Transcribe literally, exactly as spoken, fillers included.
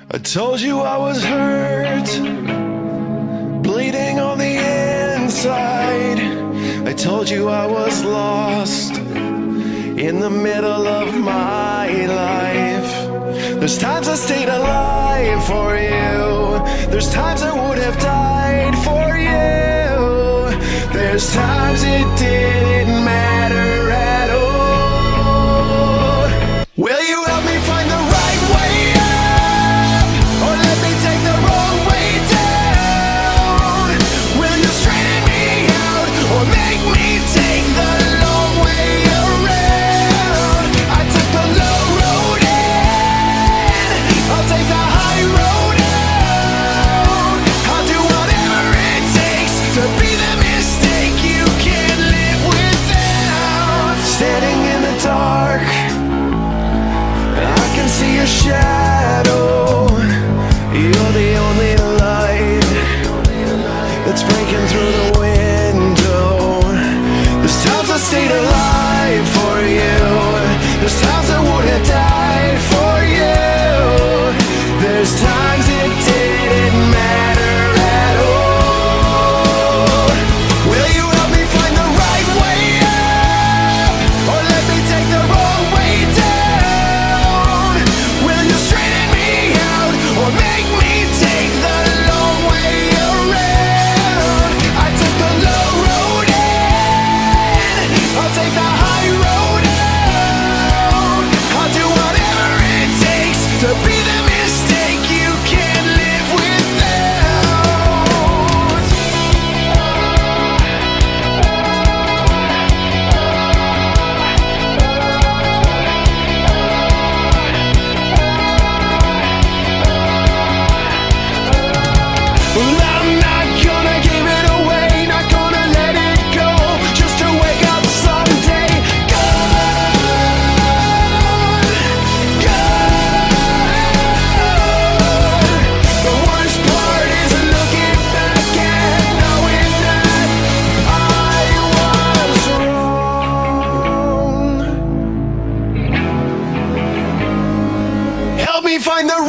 I told you I was hurt, bleeding on the inside. I told you I was lost in the middle of my life. There's times I stayed alive for you, there's times I would have died for you. There's times it didn't matter at all. Will you help me find the right way up, or let me take the wrong way down? Will you straighten me out, or make me take the long way around? I took the low road in, I'll take the high road out. I'll do whatever it takes to be the mistake you can't live without. Standing in the dark, I can see your shadow. You're the only light that's breaking through the window. There's times I stayed alive for you, there's times I would have died for you. There's times it didn't matter at all. Will you help me find the right way up, or let me take the wrong way down? Will you straighten me out, or make me take the long way around? I took the low road in, I'll take the high road out. I'll do whatever it takes to be the mistake you can't live without. Well, I'm not gonna give it away, not gonna let it go, just to wake up someday gone, gone. The worst part is looking back and knowing that I was wrong. Help me find the